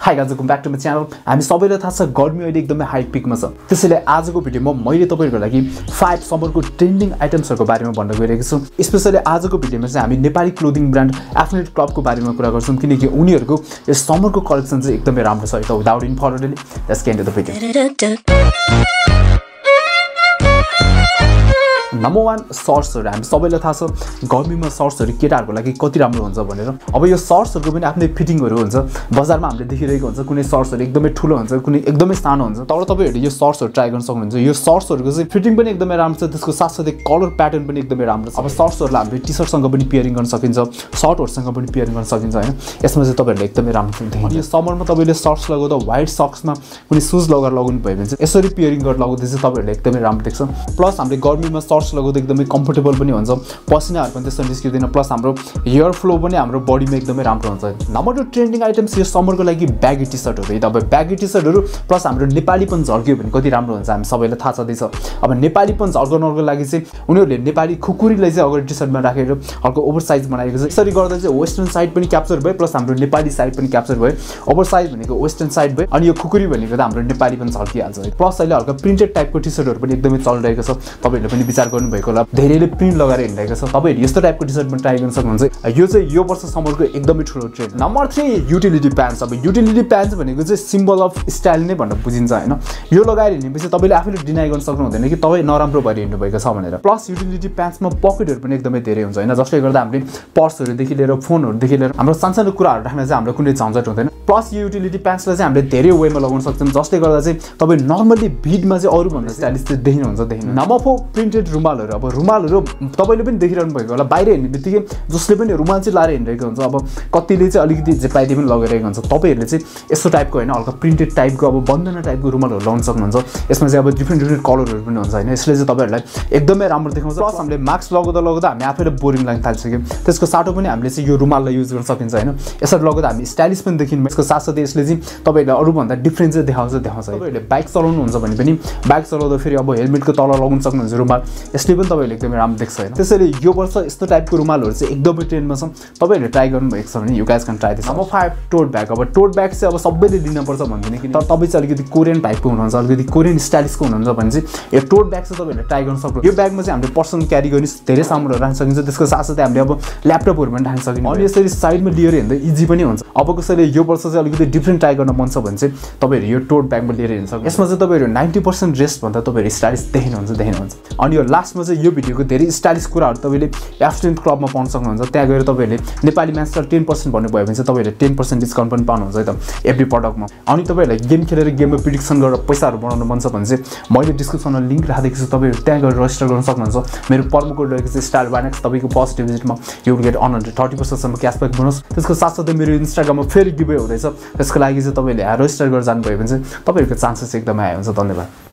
High guys welcome back to my channel. हामी सबैलाई थाहा छ गर्मी अहिले एकदमै हाई पिकमा छ। त्यसैले आजको भिडियोमा मैले तपाईहरुको लागि 5 समरको ट्रेन्डिङ आइटम्सहरुको बारेमा भन्न गइरहेको छु। स्पेशली आजको भिडियोमा चाहिँ हामी नेपाली क्लोथिङ ब्रान्ड एफिलिएट क्लबको बारेमा कुरा गर्छौं किनकि उनीहरुको यस समरको कलेक्सन चाहिँ एकदमै राम्रो छ। त without in further delay let's get into the video. Number 1 सर्ट्सहरु। हामी सबैलाई थाहा छ गर्मीमा सर्ट्सहरु केटाहरुको लागि कति राम्रो हुन्छ भनेर। अब यो सर्ट्सहरुको पनि आफ्नै फिटिङहरु हुन्छ। बजारमा हामीले देखिरहेको हुन्छ कुनै सर्ट्सहरु एकदमै ठुलो हुन्छ, कुनै एकदमै सानो हुन्छ। तर तपाईहरुले यो सर्ट्सहरु ट्राई गर्न सक्नुहुन्छ। यो सर्ट्सहरुको चाहिँ फिटिङ पनि एकदमै राम्रो छ, त्यसको साथसाथै कलर प्याटर्न पनि एकदमै राम्रो छ। अब सर्ट्सहरुलाई हामीले टी-शर्टसँग पनि पेयरिङ गर्न सकिन्छ, सर्टहरुसँग पनि पेयरिङ गर्न सकिन्छ हैन। यसमा चाहिँ तपाईहरुले एकदमै राम्रो देखिन्छ। यो समरमा तपाईले सर्ट्स लगाउँदा व्हाइट सक्समा कुनै सुज लगाएर लगाउनु भयो भने चाहिँ यसरी पेयरिङ गरेर लगाउँदा चाहिँ तपाईहरुले एकदमै राम्रो देख्छ। प्लस हामीले गर्मीमा सर्ट्स लगाउँदा एकदमै कम्फर्टेबल पनि हुन्छ, पसिनाहरु पनि त्यसरी निस्किदैन। प्लस हाम्रो एयर फ्लो पनि हाम्रो बडीमा एकदमै राम्रो हुन्छ। नम्बर 2 ट्रेन्डिङ आइटम्स यो समरको लागि ब्यागी टी-शर्टहरु। अब ब्यागी टी-शर्टहरु प्लस हाम्रो नेपालीपन झल्कियो भने कति राम्रो हुन्छ हामी सबैलाई थाहा छँदै छ। अब नेपालीपन झल्काउनको लागि चाहिँ उनीहरुले नेपाली खुकुरीलाई चाहिँ अगाडि टी-शर्टमा राखेर हल्का ओभरसाइज बनाएको छ। यसरी गर्दा चाहिँ वेस्टर्न साइड पनि क्याप्चर भयो, प्लस हाम्रो नेपाली साइड पनि क्याप्चर भयो। ओभरसाइज भनेको वेस्टर्न साइड भयो अनि यो खुकुरी भनेको त हाम्रो नेपालीपन झल्किहाल्छ। प्लस अहिले हल्का प्रिन्टेड टाइपको टी-शर्टहरु पनि एकदमै चलिरहेको छ। तपाईहरुले पनि विचार गर्नुभएको होला, धेरैले प्रिन्ट लगाएर हिँडिरहेको छ। तपाईहरु यस्तो टाइपको टी-शर्ट पनि ट्राई गर्न सक्नुहुन्छ। यो चाहिँ यो वर्ष समरको एकदमै ठुलो ट्रेन्ड। Number 3 utility pants. अब युटिलिटी प्यान्ट्स भनेको चाहिँ सिम्बल अफ स्टाइल नै भनेर बुझिन्छ हैन। यो लगाएर हिँडेपछि तपाईले आफैले डिनाइ गर्न सक्नु हुँदैन कि तपाई नराम्रो भएर हिँड्नु भएको छ भनेर। प्लस युटिलिटी प्यान्ट्समा पकेटहरु पनि एकदमै धेरै हुन्छ हैन, जसले गर्दा हामीले पर्सहरु देखि लिएर फोनहरु देखि लिएर हाम्रो सानसानो कुराहरु राख्न चाहिँ हाम्रो कुनै झन्झट हुँदैन। प्लस यो युटिलिटी प्यान्ट्सलाई चाहिँ हामीले धेरै वेमा लगाउन सक्छौं, जसले गर्दा चाहिँ तपाई नर्मली भिडमा चाहिँ अरु भन्दा स्टाइलिश चाहिँ देखिनुहुन्छ। Number 4 printed रुमालहरु। अब रुमालहरु तपाईले पनि देखिरहनु भएको होला, बाहिर हिँड्नेबित्तिकै जसले पनि रुमाल चाहिँ लाएर हिँडिरहेको हुन्छ। अब कतिले चाहिँ अलिकति जेपाइदे पनि लगाइरहेको हुन्छ। तपाईहरुले चाहिँ यस्तो टाइपको हैन हल्का प्रिन्टेड टाइपको अब बन्दना टाइपको रुमालहरु लगाउन सक्नुहुन्छ। यसमा चाहिँ अब डिफरेन्ट कलरहरु पनि हुन्छ हैन। यसले चाहिँ तपाईहरुलाई एकदमै राम्रो देखाउँछ। प्लस हामीले मास्क लगाउँदा हामी आफैले बोरिङ लाग्न थाल्छौँ। त्यसको साटो पनि हामीले चाहिँ यो रुमाललाई युज गर्न सकिन्छ हैन। यसरी लगाउँदा हामी स्टाइलिश पनि देखिन्छ। यसको साथसाथै यसले चाहिँ तपाईहरुलाई अरु भन्दा डिफरेन्ट चाहिँ देखाउँछ। तपाईहरुले बाइक चलाउनु हुन्छ भने पनि बाइक चलाउँदा फेरि अब हेलमेटको तल लगाउन सक्नुहुन्छ रुमाल, यसले पनि तपाईहरुले एकदमै राम्रो देख्छ हैन। त्यसैले यो वर्ष यस्तो टाइपको रुमालहरु चाहिँ एकदमै ट्रेन्डमा छ। तपाईहरुले ट्राई गर्नु भएको छ भने you guys can try this. Number 5 tote bag. अब टोट ब्याग चाहिँ अब सबैले लिन पर्छ भन्दैन कि, तर तपाई चाहिँ अलिकति कोरियन टाइपको हुनुहुन्छ, अलिकति कोरियन स्टाइलिशको हुनुहुन्छ भने चाहिँ यो टोट ब्याग चाहिँ तपाईहरुले ट्राई गर्न सक्नुहुन्छ। यो ब्यागमा चाहिँ हामीले पर्सनल क्यारी गर्ने धेरै सामानहरु राख्न सकिन्छ। त्यसको साथसाथै हामीले अब ल्यापटपहरु पनि राख्न सकिन्छ अनि यसरी साइडमा लिएर हिँड्दा इजी पनि हुन्छ। अब कसैले यो वर्ष चाहिँ अलिकति डिफरेन्ट ट्राई गर्न मन छ भने चाहिँ तपाईहरु यो टोट ब्यागमा लिएर हिँड्न सक्नुहुन्छ। यसमा चाहिँ तपाईहरु 90% ड्रेस भन्दा तपाईहरु स्टाइलिश देखिनुहुन्छ। अनि यो लास्टमा चाहिँ यो भिडियोको धेरै स्टाइलिश कुराहरु तपाईले एफिलिएट क्लबमा पाउन सक्नुहुन्छ। त्यहाँ गएर तपाईहरुले नेपाली म्यान्सलाई 10% भन्नु भयो भने चाहिँ तपाईहरुले 10% डिस्काउन्ट पनि पाउनुहुन्छ है त एभ्री प्रोडक्टमा। अनि तपाईहरुलाई गेम खेलेर गेममा प्रिडिक्सन गरेर पैसाहरु बनाउन मन छ भने चाहिँ मैले डिस्क्रिप्सनमा लिंक राखेको छु, तपाईहरु त्यहाँ गएर रजिस्टर गर्न सक्नुहुन्छ। मेरो प्रोमो कोड रहेको छ STYLE1X। तपाईको फर्स्ट डिजिटमा यु विल गेट 130% सम्म क्याशब्याक बोनस। त्यसको साथसाथै मेरो इन्स्टाग्राममा फेरि गिभअवे हुँदैछ, त्यसको लागि चाहिँ तपाईले रजिस्टर गरेर जानु भयो भने चाहिँ तपाईहरुको चान्सेस एकदमै हाई हुन्छ। धन्यवाद।